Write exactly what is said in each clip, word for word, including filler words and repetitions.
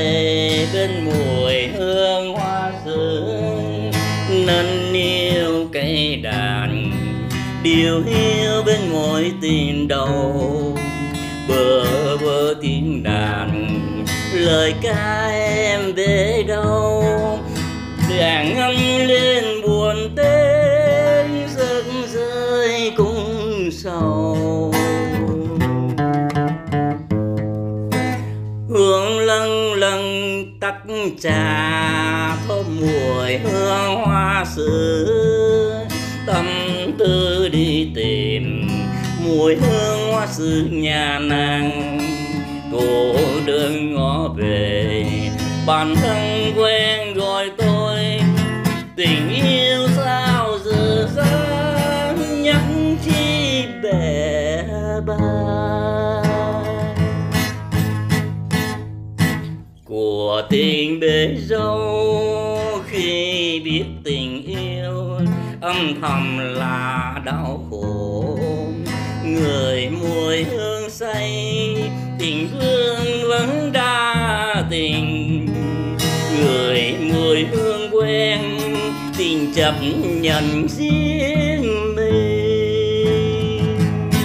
về bên mùi hương hoa sương, nâng niu cây đàn điều hiu bên môi tình đầu. Bờ bờ tiếng đàn lời ca em về đâu, đàn ngâm lên buồn tênh giấc rơi cũng sầu. Hương lâng lâng tắt trà thơm mùi hương hoa xưa, tâm tư đi tìm mùi hương hoa xưa nhà nàng. Cô đừng ngó về bản thân quen gọi tôi, tình yêu sao giờ dáng nhắc chi bẻ bàng. Của tình bể dâu khi biết tình yêu âm thầm là đau khổ. Người mùi hương say tình vương vẫn đa tình, người mùi hương quen tình chấp nhận riêng mình.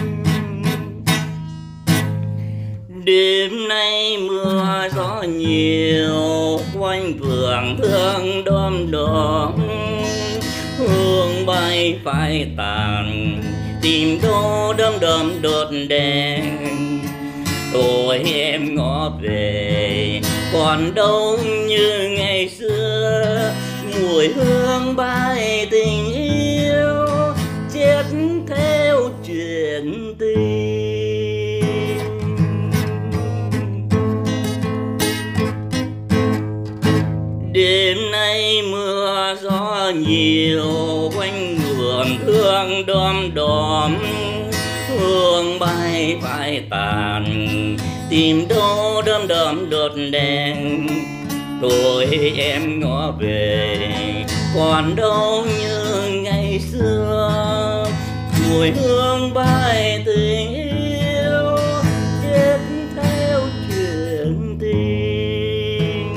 Đêm nay mưa gió nhiều quanh vườn hương đom đóm, hương bay phai tàn tìm đô đom đóm đốt đèn. Tôi em ngó về còn đâu như ngày xưa, mùi hương bay tình yêu chết theo chuyện tình. Đêm nay mưa gió nhiều quanh vườn hương đom đóm, hương bay phai tàn tìm đô đom đóm đốt đèn. Tôi em ngó về còn đâu như ngày xưa, mùi hương bay tình yêu chết theo chuyện tình.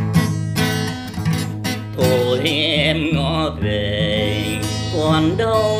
Thôi em ngó về còn đâu